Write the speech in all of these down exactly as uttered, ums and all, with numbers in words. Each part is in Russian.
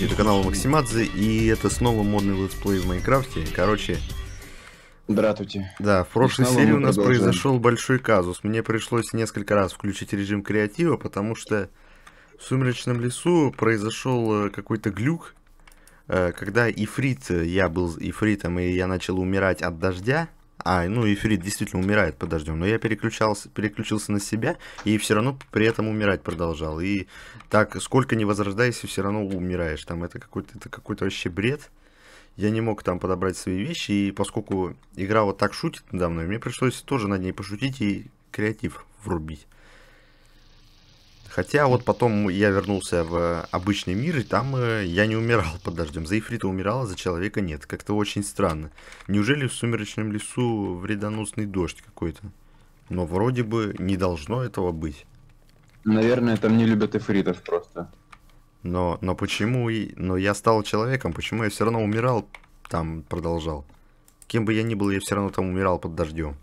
Здравствуйте, это канал Максимадзе, и это снова модный летсплей в Майнкрафте. Короче... Здравствуйте. Да, в прошлой серии у нас произошел большой казус. Мне пришлось несколько раз включить режим креатива, потому что в Сумеречном лесу произошел какой-то глюк, когда ифрит, я был ифритом, и я начал умирать от дождя. А, ну, ифрит действительно умирает под дождем, но я переключался, переключился на себя, и все равно при этом умирать продолжал. И так, сколько не возрождайся, все равно умираешь. Там это какой-то это какой-то вообще бред. Я не мог там подобрать свои вещи, и поскольку игра вот так шутит надо мной, мне пришлось тоже над ней пошутить и креатив врубить. Хотя вот потом я вернулся в обычный мир, и там э, я не умирал под дождем. За ифрита умирал, а за человека нет. Как-то очень странно. Неужели в Сумеречном лесу вредоносный дождь какой-то? Но вроде бы не должно этого быть. Наверное, там не любят ифритов просто. Но, но почему... И... Но я стал человеком, почему я все равно умирал, там продолжал? Кем бы я ни был, я все равно там умирал под дождем.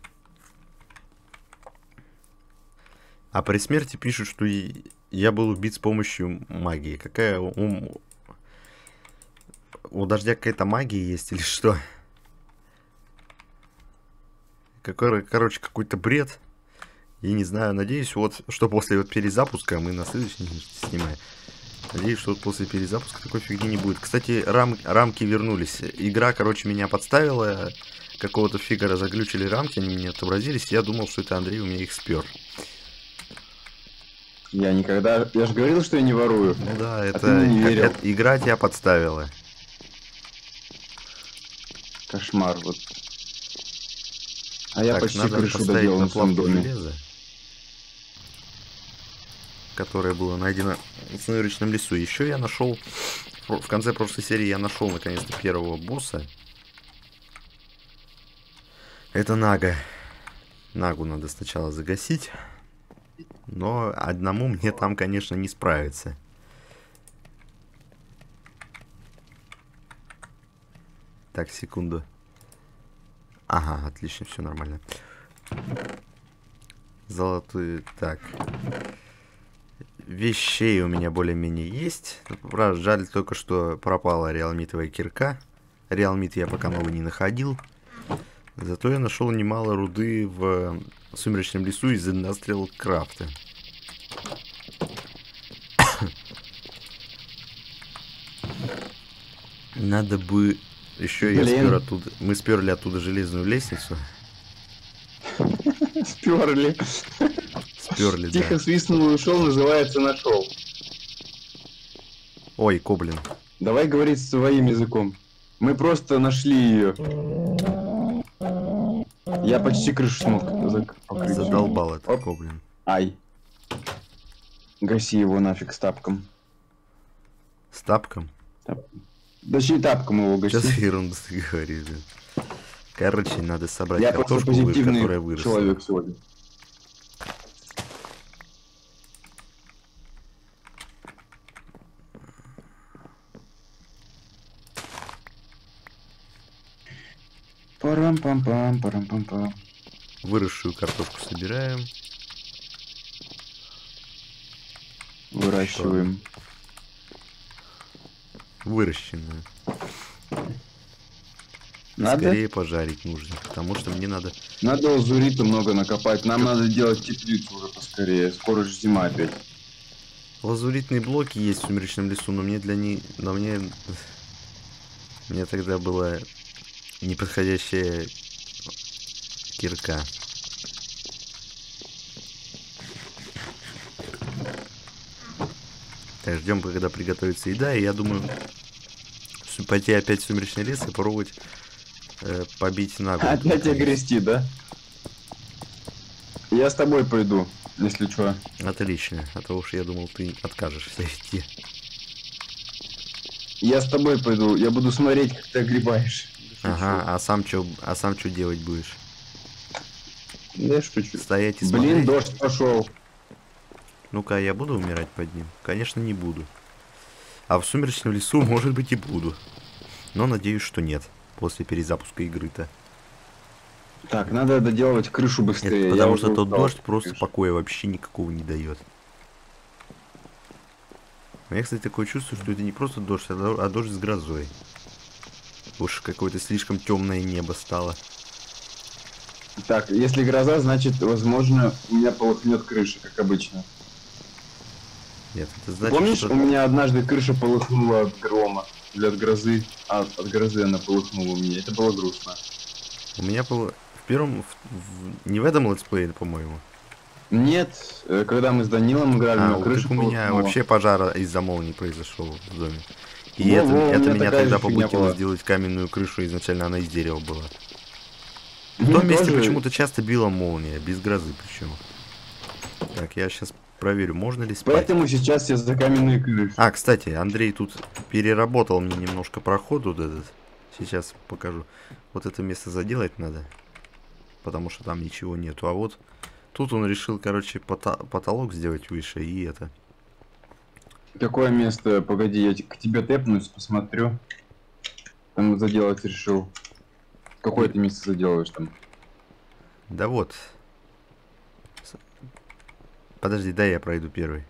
А при смерти пишут, что я был убит с помощью магии. Какая у, у дождя какая-то магия есть или что? Какой, короче, какой-то бред. Я не знаю, надеюсь, вот, что после вот перезапуска мы на следующий снимаем. Надеюсь, что вот после перезапуска такой фигни не будет. Кстати, рам, рамки вернулись. Игра, короче, меня подставила. Какого-то фига разоглючили рамки, они меня отобразились. Я думал, что это Андрей у меня их спер. Я никогда... Я же говорил, что я не ворую. Ну да, а это... не верил. это игра тебя подставила. Кошмар, вот. А я так, почти надо крышу доделал на своем доме. Железа, которое было найдено в Сумеречном лесу. Еще я нашел... В конце прошлой серии я нашел наконец-то первого босса. Это Нага. Нагу надо сначала загасить. Но одному мне там, конечно, не справиться. Так, секунду. Ага, отлично, все нормально. Золотые... Так. Вещей у меня более-менее есть. Правда, жаль только, что пропала реалмитовая кирка. Реалмит я пока новый не находил. Зато я нашел немало руды в Сумеречном лесу из Industrial Craft. Надо бы еще я спер оттуда. Мы сперли оттуда железную лестницу. Сперли. Сперли, да. Тихо свистнул и ушел, называется нашел. Ой, Коблин. Давай говорить своим языком. Мы просто нашли ее. Я почти крышу смог покрыть. Задолбал это, Коблин. Ай. Гаси его нафиг с тапком. С тапком? Тапком. Точнее, тапком его гаси. Сейчас ерунду ты говоришь. Короче, надо собрать Я картошку, которая выросла. Человек сегодня. Парам-пам-пам, парам-пам-пам. Выросшую картошку собираем. Выращиваем. Выращенную. Надо? Скорее пожарить нужно, потому что мне надо... Надо лазурита много накопать. Нам надо делать теплицу уже поскорее. Скоро же зима опять. Лазуритные блоки есть в Сумеречном лесу, но мне для них... Но мне... Мне тогда была неподходящая кирка. Так, ждем, когда приготовится еда, и я думаю, пойти опять в Сумеречный лес и попробовать э, побить Нагу. Опять огрести, да? Я с тобой пойду, если что. Отлично, а то уж я думал, ты откажешься идти. Я с тобой пойду, я буду смотреть, как ты огребаешь. Ага, а сам что, а сам что делать будешь? Да я шучу. Стоять и смотреть. Блин, дождь пошел. Ну-ка, я буду умирать под ним? Конечно, не буду. А в Сумеречном лесу, может быть, и буду. Но надеюсь, что нет. После перезапуска игры-то. Так, надо доделывать крышу быстрее. Это потому я что тот устал. дождь просто покоя вообще никакого не дает. У меня, кстати, такое чувство, что это не просто дождь, а дождь с грозой. Уж какое-то слишком темное небо стало. Так, если гроза, значит, возможно, у меня полыхнет крыша, как обычно. Нет, это значит, Помнишь, что... у меня однажды крыша полыхнула от грома, или от грозы, а от грозы она полыхнула у меня, это было грустно. У меня было в первом, в... В... не в этом летсплее, по-моему. Нет, когда мы с Данилом играли, а, у меня крыша у меня полыхнула. вообще пожар из-за молнии произошел в доме. И Ну, это, во, это меня, меня тогда побудило была. сделать каменную крышу, изначально она из дерева была. В Ну, том месте тоже... почему-то часто била молния, без грозы причем. Так, я сейчас проверю, можно ли спать. Поэтому сейчас я за каменные крыши. А, кстати, Андрей тут переработал мне немножко проход вот этот. Сейчас покажу. Вот это место заделать надо, потому что там ничего нету. А вот тут он решил, короче, пота потолок сделать выше и это. Какое место? Погоди, я к тебе тэпнусь, посмотрю. Там заделать решил. Какое ты место заделываешь там? Да вот. Подожди, дай я пройду первый.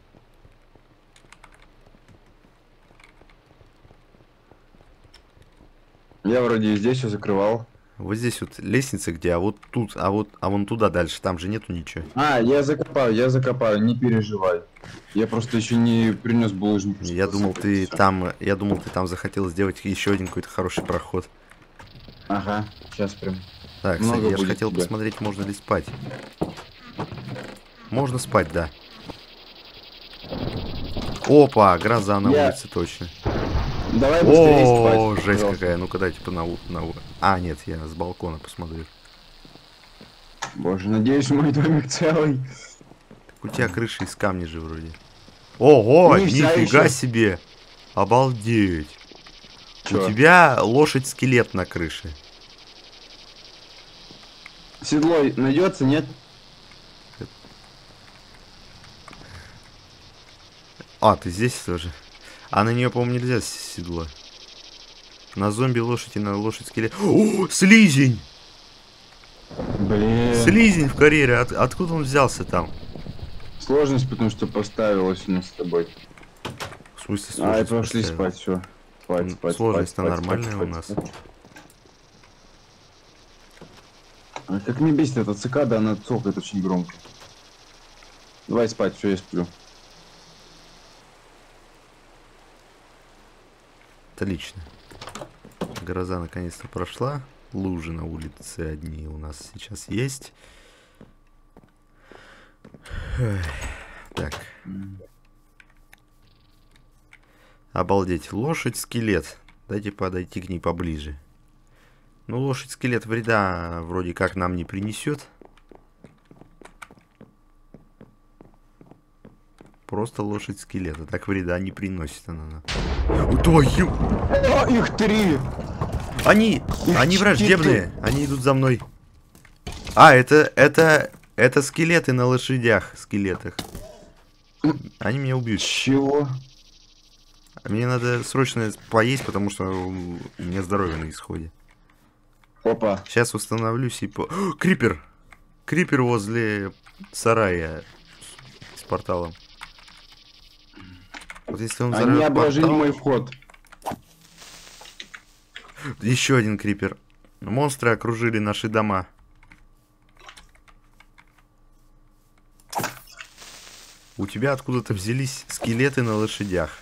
Я вроде и здесь все закрывал. Вот здесь вот лестница где, а вот тут, а вот, а вон туда дальше, там же нету ничего. А, я закопаю, я закопаю, не переживай. Я просто еще не принес булыжник. Я думал, ты все. там, я думал, ты там захотел сделать еще один какой-то хороший проход. Ага, сейчас прям. Так, кстати, я же хотел тебя. посмотреть, можно ли спать. Можно спать, да. Опа, гроза на я... улице, точно. Давай быстрее спать. О, жесть пожалуйста. Какая. Ну-ка дай типа на, на... А, нет, я с балкона посмотрю. Боже, надеюсь, мой домик целый. Так у тебя крыша из камня же вроде. Ого, не нифига еще. себе. Обалдеть. Чё? У тебя лошадь-скелет на крыше. Седло найдется, нет? А, ты здесь тоже. А на нее, по-моему, нельзя седло. На зомби лошадь и на лошадь скелет. О, слизень! Блин. Слизень в карьере. От, откуда он взялся там? Сложность, потому что поставилась у нас с тобой. В смысле сложность? А, и пошли спать, все. Спать, спать, сложность-то спать, нормальная спать, у нас. Спать. А как мне бесит эта цикада, она цокает очень громко. Давай спать, все, я сплю. Отлично. Гроза наконец-то прошла. Лужи на улице одни у нас сейчас есть. Так. Обалдеть. Лошадь-скелет. Дайте подойти к ней поближе. Ну, лошадь-скелет вреда вроде как нам не принесет. Просто лошадь-скелет. А так вреда не приносит она. Твою! О, их три! Они, их они враждебные. Они идут за мной. А, это, это, это скелеты на лошадях. Скелетах. Они меня убьют. Чего? Мне надо срочно поесть, потому что у меня здоровье на исходе. Опа. Сейчас восстановлюсь и по... О, крипер! Крипер возле сарая с порталом. Вот если он Они обложили портал... мой вход. Еще один крипер. Монстры окружили наши дома. У тебя откуда-то взялись скелеты на лошадях.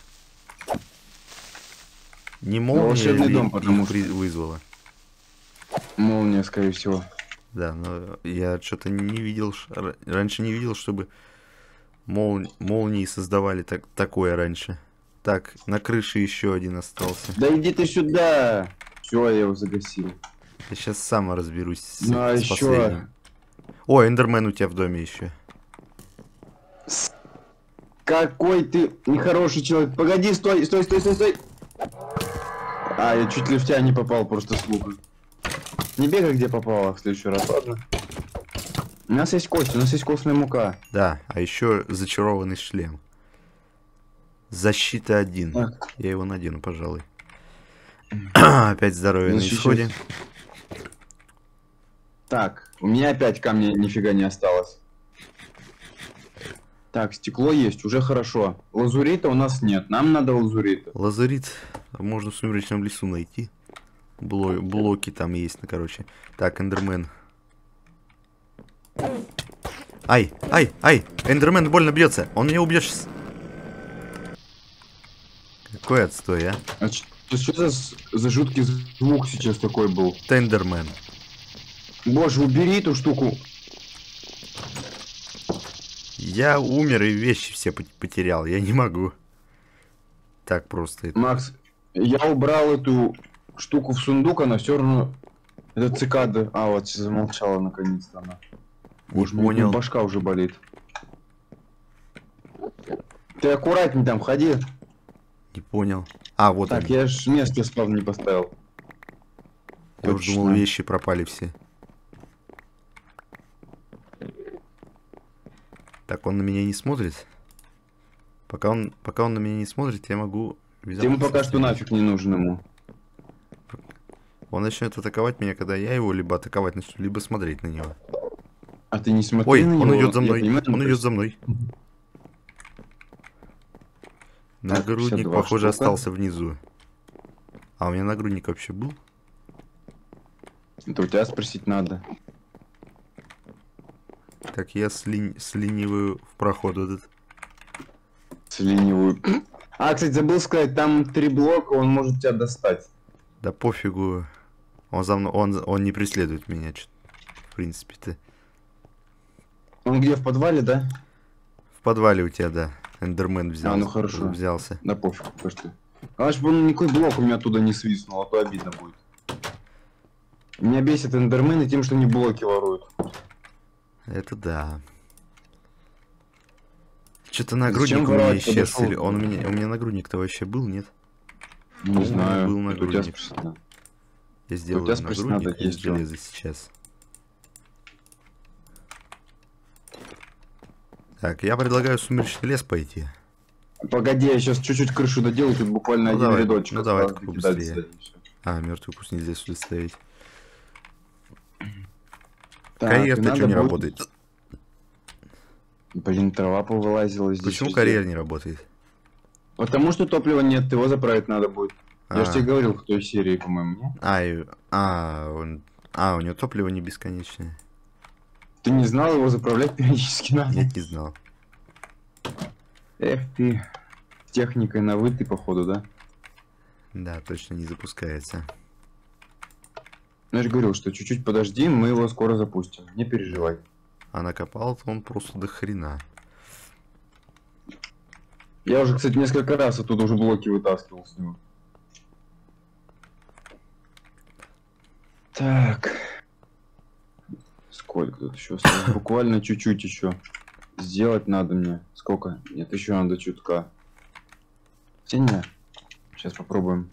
Не молния ли дом, потому их что... вызвала? Молния, скорее всего. Да, но я что-то не видел, раньше не видел, чтобы мол... молнии создавали так... такое раньше. Так, на крыше еще один остался. Да иди ты сюда! Все, я его загасил. Я сейчас сам разберусь с, ну, а с еще... последним. О, эндермен у тебя в доме еще. Какой ты нехороший человек. Погоди, стой, стой, стой, стой, стой. А, я чуть ли в тебя не попал, просто с лука. Не бегай, где попало в следующий раз, ладно? У нас есть кость, у нас есть костная мука. Да, а еще зачарованный шлем. Защита один. Так. Я его надену, пожалуй. Опять здоровье на исходе. Так, у меня опять камня нифига не осталось. Так, стекло есть, уже хорошо. Лазурита у нас нет, нам надо лазурита. Лазурит можно в сумеречном лесу найти. Бло блоки там есть, ну, короче. Так, эндермен. Ай, ай, ай, эндермен больно бьется. Он меня убьет сейчас. Какой отстой, а? А что за, за жуткий звук сейчас такой был? Тендермен. Боже, убери эту штуку. Я умер и вещи все потерял. Я не могу. Так просто. Макс, я убрал эту штуку в сундук, она все равно... Это цикада. А, вот замолчала наконец-то она. Боже, не понял. Башка уже болит. Ты аккуратней там, ходи. Не понял. А, вот так, они. я ж место спавн не поставил. Я уже думал, вещи пропали все. Так, он на меня не смотрит. Пока он, пока он на меня не смотрит, я могу... Ты ему пока что нафиг не нужен ему. Он начнет атаковать меня, когда я его либо атаковать начну, либо смотреть на него. А ты не смотри Ой, на него. он идет за мной. Понимаю, он идет за мной. Нагрудник, похоже, штука. Остался внизу. А у меня нагрудник вообще был? Это у тебя спросить надо. Так, я сли... слиниваю в проход этот. Слиниваю. А, кстати, забыл сказать, там три блока, он может тебя достать. Да пофигу. Он за мной, он, он не преследует меня, в принципе-то. Он где, в подвале, да? В подвале у тебя, да. Эндермен взялся. А, ну хорошо. Взялся. Да пофиг, пошли. Главное, чтобы он никакой блок у меня оттуда не свистнул, а то обидно будет. Меня бесит эндермены тем, что они блоки воруют. Это да. Что-то нагрудник у меня исчез. Или он у меня, у меня нагрудник-то вообще был, нет? Не ну, знаю. Был нагрудник. Я сделаю нагрудник из железа сейчас. Так, я предлагаю в сумеречный лес пойти. Погоди, я сейчас чуть-чуть крышу доделаю, тут буквально ну, один давай, рядочек. Ну давай, быстрее. А, мертвый куст нельзя сюда ставить. Карьер-то что не будет... работает? Блин, трава повылазила здесь. Почему карьер не работает? Потому что топлива нет, его заправить надо будет. А. Я же тебе говорил в той серии, по-моему, а, и... а, он... а, у него топливо не бесконечное. Ты не знал, его заправлять периодически надо? Нет, не знал. Эх ты, с техникой на вы ты, походу, да? Да, точно не запускается. Ну, я же говорил, что чуть-чуть подожди, мы его скоро запустим, не переживай. А накопал-то он просто до хрена. Я уже, кстати, несколько раз оттуда уже блоки вытаскивал с него. Так. Сколько тут еще осталось? Буквально чуть-чуть еще. Сделать надо мне. Сколько? Нет, еще надо чутка. Сильно? Сейчас попробуем.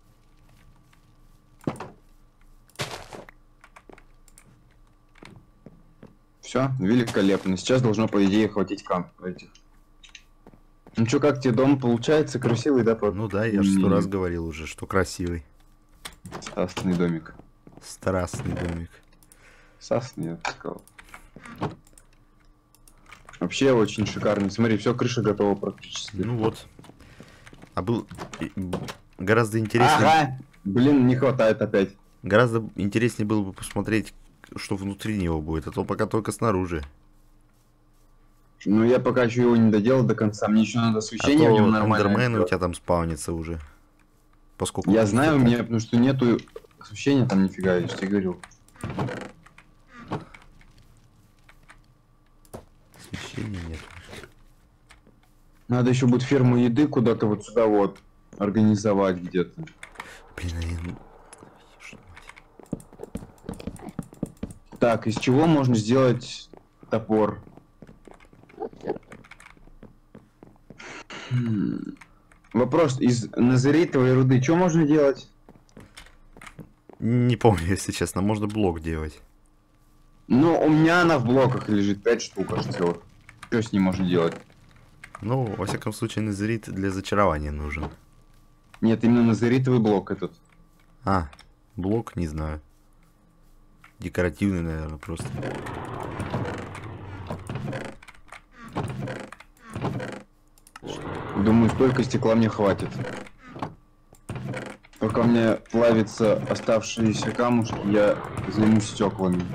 Все, великолепно. Сейчас должно, по идее, хватить камп этих. Ну что, как тебе дом получается? Красивый, да? Ну да, я же сто раз говорил уже, что красивый. Страстный домик. Страстный домик. Сасный, я бы сказал. Вообще очень шикарный. Смотри, все, крыша готова практически. Ну вот. А был гораздо интереснее. Ага! Блин, не хватает опять. Гораздо интереснее было бы посмотреть, что внутри него будет, а то пока только снаружи. Ну я пока еще его не доделал до конца, мне еще надо освещение а в нем нормально. Эндермен у тебя там спаунится уже. Поскольку я знаю, у меня, потому что нету освещения там нифига, я же тебе говорил. Освещения нет. Надо еще будет ферму еды куда-то вот сюда вот организовать где-то. Блин, так, из чего можно сделать топор? Хм. Вопрос, из назеритовой руды что можно делать? Не помню, если честно, можно блок делать. Ну, у меня она в блоках лежит, пять штук аж целых. Что с ней можно делать? Ну, во всяком случае, назерит для зачарования нужен. Нет, именно назеритовый блок этот. А, блок, не знаю. Декоративный, наверное, просто. столько стекла мне хватит. Пока у меня плавятся оставшиеся камушки, я займусь стеклами.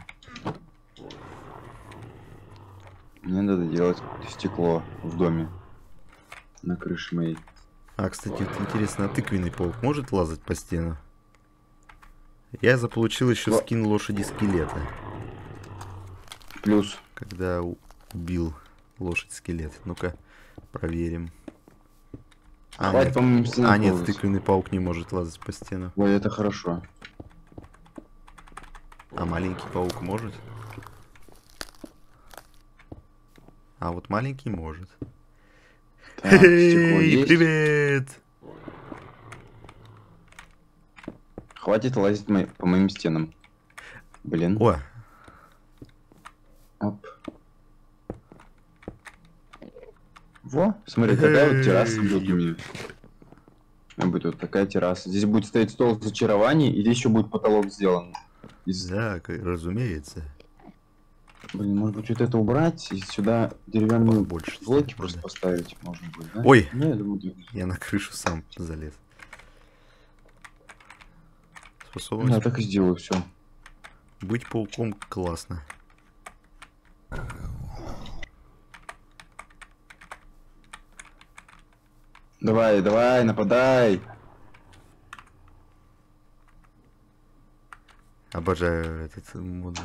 Мне надо делать стекло в доме. На крыше моей. А, кстати, вот интересно, а тыквенный паук может лазать по стенам? Я заполучил еще Во... скин лошади скелета. Плюс. Когда убил лошадь скелет. Ну-ка, проверим. А, Хватит, нет, а, нет тыквенный паук не может лазать по стенам. Ой, это хорошо. А маленький паук может? А вот маленький может. Так, Эй, привет! Хватит лазить мо по моим стенам. Блин. О! Оп. Во, смотри, какая вот терраса будет у меня. Будет вот такая терраса. Здесь будет стоять стол зачарований, и здесь еще будет потолок сделан. Из... Да, разумеется. Блин, может быть вот это убрать и сюда деревянные больше блоки просто поставить можно будет, да? Ой! Ну, я, думаю, я на крышу сам залез. Способность... Я так и сделаю, все. Быть пауком классно. Давай, давай, нападай. Обожаю этот мод.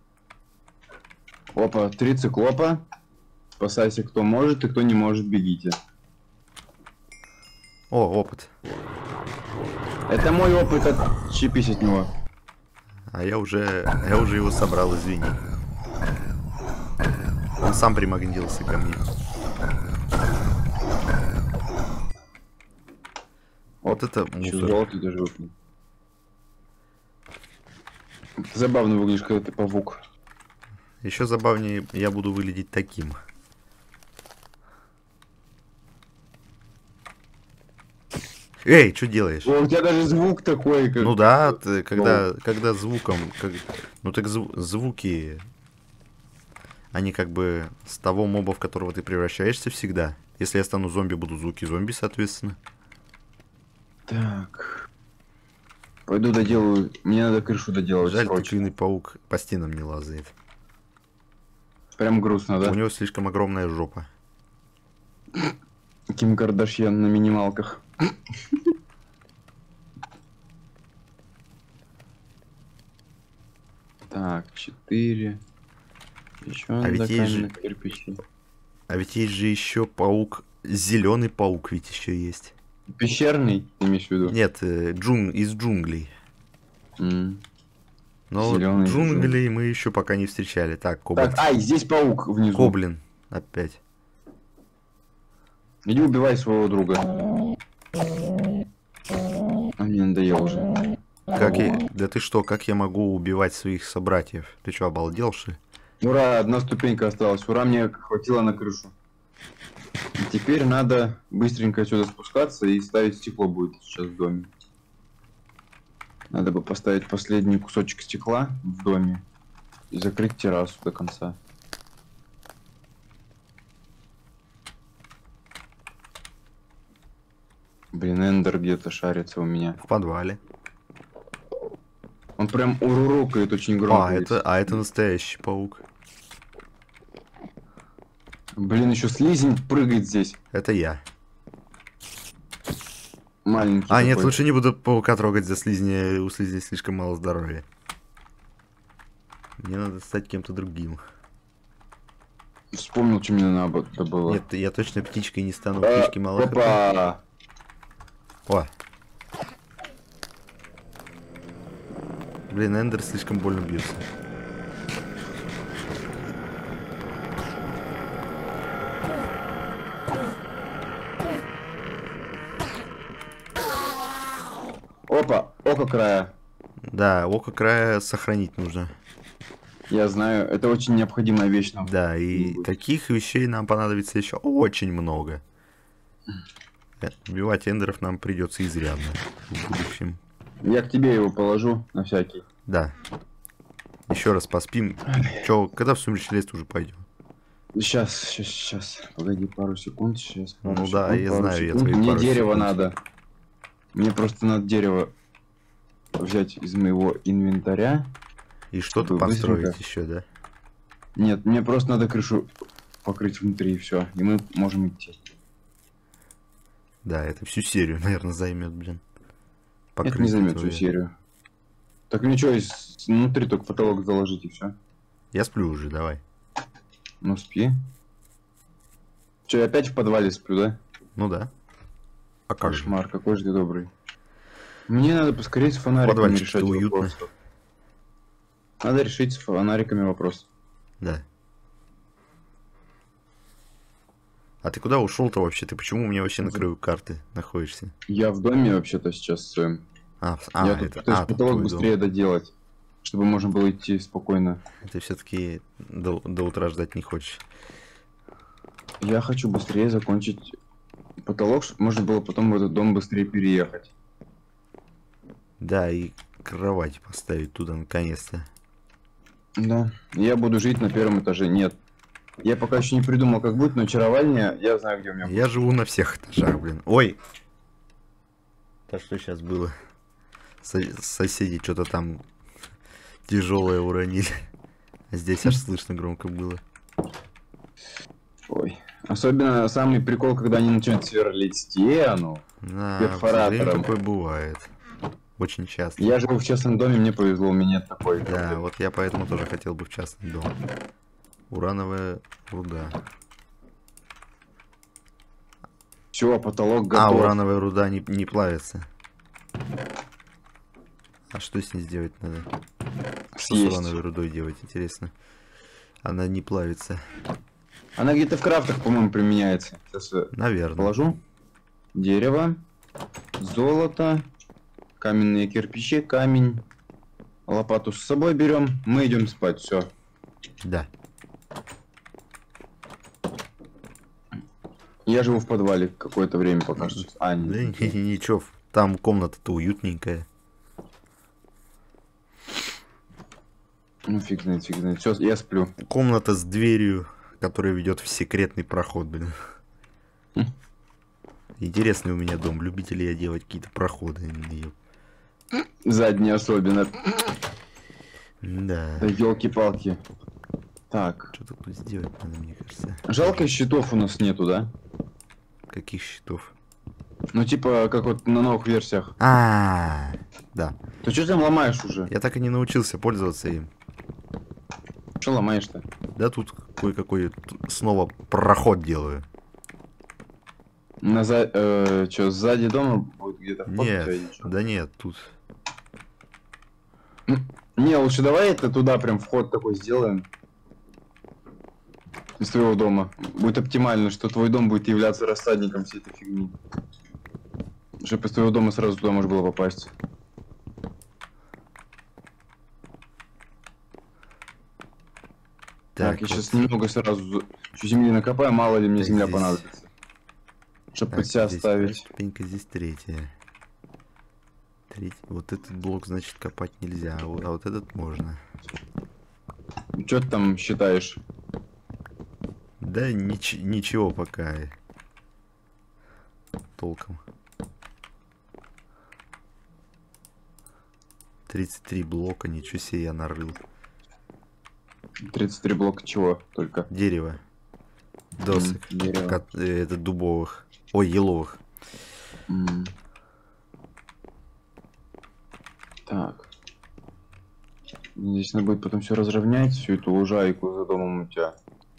Опа, три циклопа. Спасайся, кто может, и кто не может, бегите. О, опыт. Это мой опыт, отчепись от него. А я уже, я уже его собрал, извини. Он сам примагнитился ко мне. Вот это мусор. Золото даже выпал. Забавно выглядишь, когда ты павук. Еще забавнее я буду выглядеть таким. Эй, что делаешь? О, у тебя даже звук такой, как... Ну да, ты, когда, ну. когда звуком... Как, ну так зв, звуки... Они как бы с того моба, в которого ты превращаешься всегда. Если я стану зомби, будут звуки зомби, соответственно. Так... Пойду доделаю. Мне надо крышу доделать. Жаль, тыквенный паук по стенам не лазает. Прям грустно, да? У него слишком огромная жопа. Ким Кардашьян на минималках. Так, четыре. Еще а ведь есть же... кирпичи. А ведь есть же еще паук. Зеленый паук ведь еще есть. Пещерный, имеешь в виду? Нет, джун... из джунглей. Mm. Но Зелёный джунглей мы еще пока не встречали. Так, кобальт. Так, ай, здесь паук внизу. Гоблин. Опять. Иди убивай своего друга. А мне надоело уже. Как я... Да ты что, как я могу убивать своих собратьев? Ты что, обалдел, что ли? Ура, одна ступенька осталась. Ура, мне хватило на крышу. И теперь надо быстренько отсюда спускаться и ставить стекло будет сейчас в доме. Надо бы поставить последний кусочек стекла в доме и закрыть террасу до конца. Блин, Эндер где-то шарится у меня. В подвале. Он прям урурукает очень громко. А, это, а это настоящий паук. Блин, еще слизень прыгает здесь. Это я. Маленький. А, такой. нет, лучше не буду паука трогать за слизня. У слизня слишком мало здоровья. Мне надо стать кем-то другим. Вспомнил, что мне надо было. Нет, я точно птичкой не стану. Птички мало. Опа! О! Блин, Эндер слишком больно бьется. Опа, око края. Да, око края сохранить нужно. Я знаю, это очень необходимая вещь нам. Да, и таких вещей нам понадобится еще очень много. Убивать эндеров нам придется изрядно в будущем. Я к тебе его положу на всякий. Да. Еще раз поспим. Че, когда в сумеречный лес уже пойдем? Сейчас, сейчас, сейчас. Погоди пару секунд. Сейчас. Пару Ну секунд, да, я пару знаю, секунд. я твои Мне пару дерево секунд. надо. Мне просто надо дерево взять из моего инвентаря. И что-то чтобы построить быстренько- еще, да? Нет, мне просто надо крышу покрыть внутри и все. И мы можем идти. Да, это всю серию, наверное, займет, блин. Это не Покрытие займет всю твое. серию. Так ничего, из- внутри только потолок заложить и все. Я сплю уже, давай. Ну спи. Че, я опять в подвале сплю, да? Ну да. А как же? Кошмар, какой же ты добрый. Мне надо поскорее с В фонариками подвальчике решать уютно. вопрос. Надо решить с фонариками вопрос. Да. А ты куда ушел-то вообще? Ты почему у меня вообще на краю карты находишься? Я в доме вообще-то сейчас своем. А, а Я тут это, пытаюсь а, там потолок твой быстрее дом. доделать, чтобы можно было идти спокойно. Ты все-таки до, до утра ждать не хочешь. Я хочу быстрее закончить потолок, чтобы можно было потом в этот дом быстрее переехать. Да, и кровать поставить туда наконец-то. Да. Я буду жить на первом этаже. Нет. Я пока еще не придумал, как будет, но очарование я знаю, где у меня будет. Я живу на всех этажах, блин. Ой! Да что сейчас было? Со- соседи что-то там тяжелое уронили. А здесь аж слышно громко было. Ой. Особенно самый прикол, когда они начинают сверлить стену. Да, Перфоратором. такое бывает. Очень часто. Я живу в частном доме, мне повезло, у меня нет такой. Да, вот я поэтому тоже хотел бы в частный дом. Урановая руда. Все, потолок А, готов. урановая руда не, не плавится. А что с ней сделать надо? Что Съесть. с урановой рудой делать, интересно? Она не плавится. Она где-то в крафтах, по-моему, применяется. Сейчас я Наверное. положу. Дерево, золото, каменные кирпичи, камень. Лопату с собой берем. Мы идем спать. Все. Да. Я живу в подвале какое-то время пока что. А, Да нет. ни- ни- ничего, там комната-то уютненькая. Ну фиг знает, фиг знает. Все, я сплю. Комната с дверью, которая ведет в секретный проход, блин. Хм. Интересный у меня дом. Любитель я делать какие-то проходы. Ё- Задний особенно. Да. Да елки-палки. Так. Что тут сделать надо, мне кажется. Жалко, щитов у нас нету, да? Каких щитов? Ну типа, как вот на новых версиях. А, да. Ты что там ломаешь уже? Я так и не научился пользоваться им. Что ломаешь-то? Да тут кое-какой т- снова проход делаю. На за... э, что, сзади дома будет где-то вход у тебя или Нет, чё? да нет, тут. Не, лучше давай это туда прям вход такой сделаем. Из твоего дома. Будет оптимально, что твой дом будет являться рассадником всей этой фигни. Чтобы из твоего дома сразу туда можно было попасть. Так, я вот. сейчас немного сразу еще земли накопаю, мало ли мне Так, земля здесь- понадобится. Чтобы Так, под себя здесь ставить. вторая ступенька, здесь третья. Треть- Вот этот блок, значит, копать нельзя, а вот, а вот этот можно. Что ты там считаешь? Да нич- ничего пока. Толком. тридцать три блока, ничего себе я нарыл. тридцать три блока чего только? Дерево. Досок. М, дерево. Кот- э, это дубовых. Ой, еловых. М. Так. Здесь надо будет потом все разровнять, всю эту лужайку за домом у тебя.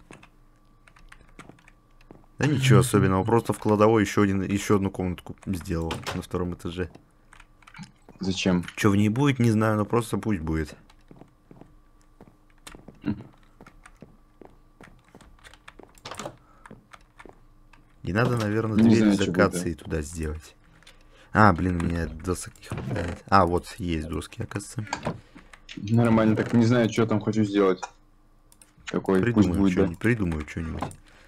Да ничего особенного, просто в кладовой еще один, еще одну комнатку сделал на втором этаже. Зачем? Что в ней будет, не знаю, но просто пусть будет. И надо, наверное, Не дверь знаю, из чё будет, акации туда сделать. А, блин, у меня досок не хватает. А, вот есть доски, оказывается. Нормально, так не знаю, что там хочу сделать. Какой пусть Придумаю будет, да. что-нибудь, придумаю что-нибудь.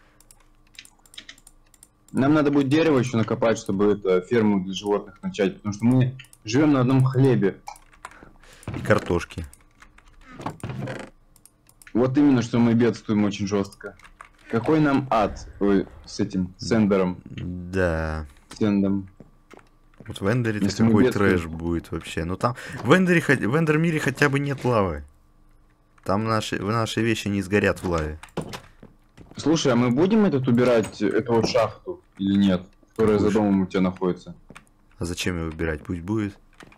Нам надо будет дерево еще накопать, чтобы это ферму для животных начать, потому что мы живем на одном хлебе. И картошки. Вот именно, что мы бедствуем очень жестко. Какой нам ад? Ой, с этим, с Эндером. Да. С Эндом. Вот в Эндере Если мы какой бедствуем. трэш будет вообще. Ну там, в Эндере, хоть- в Эндер мире хотя бы нет лавы. Там наши, наши вещи не сгорят в лаве. Слушай, а мы будем этот убирать, эту вот шахту или нет? Которая Какую за домом у тебя находится. А зачем его выбирать? Пусть будет.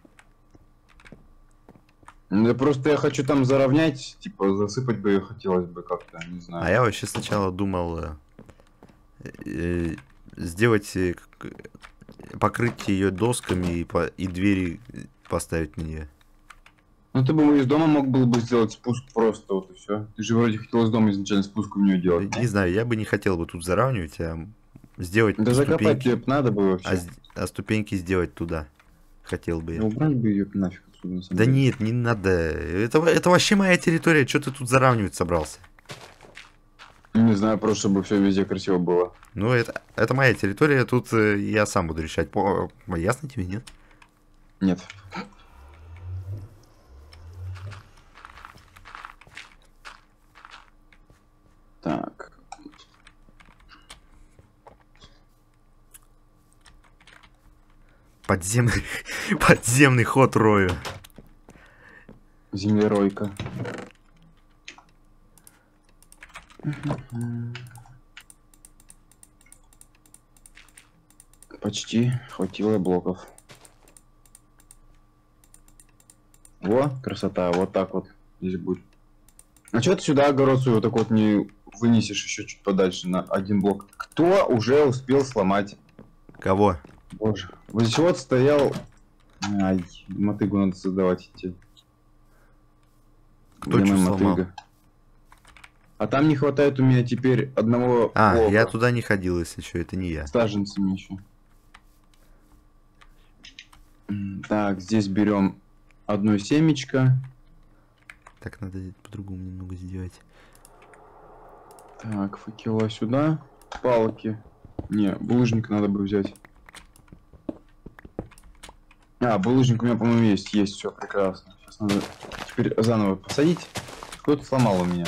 Ну, да просто я хочу там заровнять, типа засыпать бы ее хотелось бы как-то, не знаю. А я вообще сначала думал э, э, сделать, э, к- покрыть ее досками и, по, и двери поставить на нее. Ну ты бы из дома мог был бы сделать спуск просто, вот и все. Ты же вроде хотел из дома изначально спуск в нее делать. Не знаю, я бы не хотел бы тут заравнивать, а сделать Да закопать ступеньки, тебе б надо было вообще. а, с- а ступеньки сделать туда. Хотел бы я. Ну, убрать бы ее нафиг отсюда, на самом Да деле. нет, не надо. Это, это вообще моя территория. Что ты тут заравнивать собрался? Не знаю, просто чтобы все везде красиво было. Ну, это, это моя территория. Тут э, я сам буду решать. По, ясно тебе, нет? Нет. Так. Подземный, подземный ход рою. Землеройка. Почти хватило блоков. Во, красота, вот так вот здесь будет. А что ты сюда огород свой вот так вот не вынесешь еще чуть подальше на один блок? Кто уже успел сломать? Кого? Боже, вот здесь вот стоял... Ай, мотыгу надо создавать идти. Кто Где чё моя сломал? мотыга? А там не хватает у меня теперь одного А, блока. я туда не ходил, если что, это не я. Саженцами еще. М, Так, здесь берем одно семечко. Так, надо по-другому немного сделать. Так, факела сюда. Палки. Не, булыжник надо бы взять. А, булыжник у меня, по-моему, есть. Есть, все прекрасно. Сейчас надо теперь заново посадить. Кто-то сломал у меня.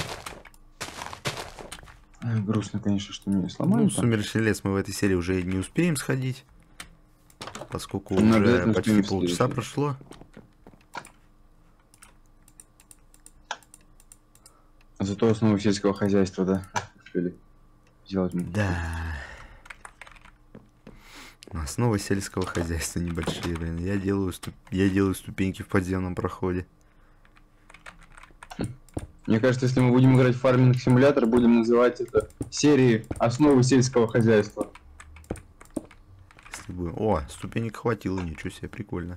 Ай, грустно, конечно, что меня сломали. Ну, в Сумеречный лес мы в этой серии уже не успеем сходить. Поскольку Ну, уже обязательно почти успеем в полчаса следующий. прошло. Зато основу сельского хозяйства, да, успели сделать. мы. Да. Основа сельского хозяйства небольшие, блин. Я делаю, ступ... я делаю ступеньки в подземном проходе. Мне кажется, если мы будем играть в фарминг-симулятор, будем называть это серией основы сельского хозяйства. Если будем... О, ступенек хватило, ничего себе, прикольно.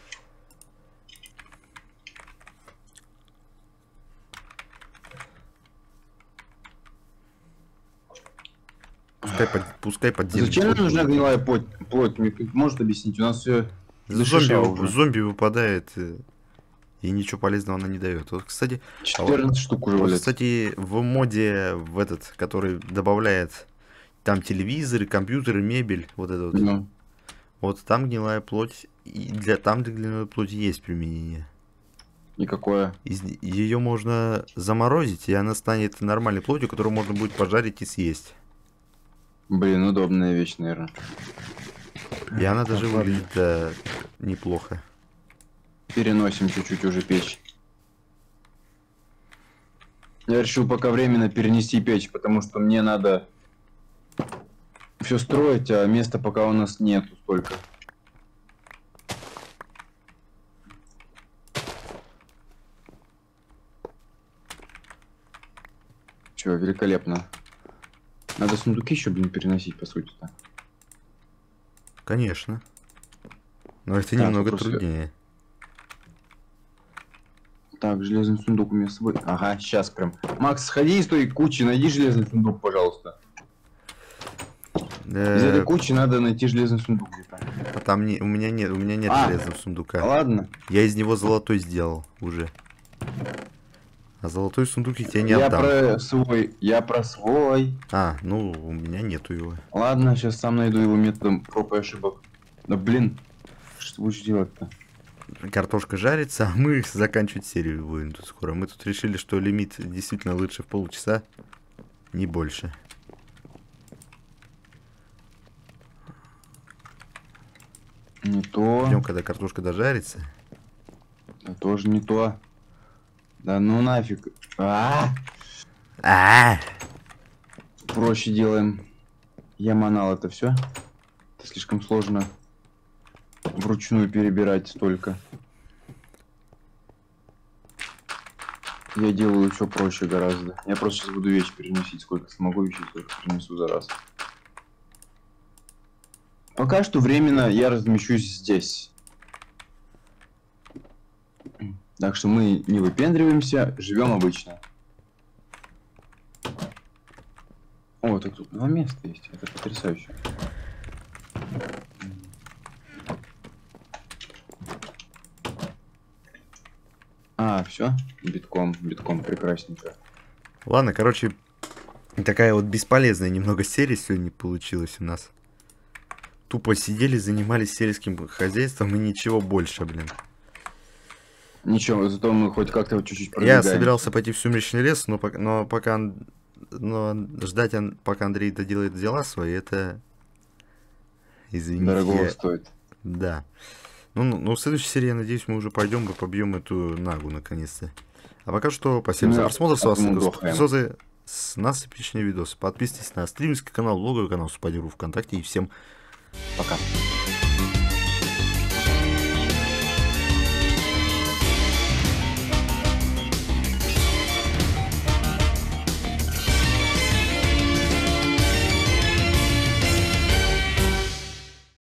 Пускай, под... Пускай подземный Зачем нам ход нужна будет. гнилая плоть? плоть? Мне кто-нибудь может объяснить? У нас все Зомби, вы- зомби выпадает, э, и ничего полезного она не дает. Вот, кстати, четырнадцать штук уже вот, валяется. кстати, в моде, в этот, который добавляет там телевизоры, компьютеры, мебель, вот это вот. Ну, Вот там гнилая плоть, и для там для гнилой плоти есть применение. никакое. Из ее можно заморозить, и она станет нормальной плотью, которую можно будет пожарить и съесть. Блин, удобная вещь, наверное. И она Так, даже ладно. выглядит э, неплохо. Переносим чуть-чуть уже печь. Я решил пока временно перенести печь, потому что мне надо все строить, а места пока у нас нету столько. Все, великолепно. Надо сундуки еще, блин, переносить, по сути-то. Конечно. Но это Так, немного вопрос- труднее. Так, железный сундук у меня с собой. Ага, сейчас прям. Макс, сходи из той кучи, найди железный сундук, пожалуйста. Из Э, этой кучи надо найти железный сундук где-то. а там не, у меня нет, у меня нет А, железного сундука. Ладно. Я из него золотой сделал уже. А золотой сундук я тебе не Я отдам. про свой. Я про свой. А, ну у меня нету его. Ладно, сейчас сам найду его методом проб и ошибок. Да блин, что будешь делать-то? Картошка жарится, а мы заканчивать серию будем тут скоро. Мы тут решили, что лимит действительно лучше в полчаса. Не больше. Не то. Ждем, когда картошка дожарится. Это тоже не то. Да ну нафиг. А, А, -а, -а! Проще делаем. Я манал это все. Это слишком сложно вручную перебирать столько. Я делаю все проще гораздо. Я просто сейчас буду вещи переносить, сколько смогу вещей, сколько перенесу за раз. Пока что временно я размещусь здесь. Так что мы не выпендриваемся, живем обычно. О, так тут два места есть, это потрясающе. А, все, битком, битком, прекрасненько. Ладно, короче, такая вот бесполезная немного серия сегодня получилась у нас. Тупо сидели, занимались сельским хозяйством и ничего больше, блин. Ничего, зато мы хоть как-то чуть-чуть Я продвигаемся. собирался пойти в сумеречный лес, но, пока, но пока но ждать, пока Андрей доделает дела свои, это... Извините. Дорого я... стоит. Да. Ну, ну, ну, в следующей серии, я надеюсь, мы уже пойдем и побьем эту нагу наконец-то. А пока что, спасибо Ну, за просмотр. С вас отмудохаем. эпизоды, с нас эпичные видосы. Подписывайтесь на стримерский канал, блоговый канал Супадиру ВКонтакте. И всем Пока.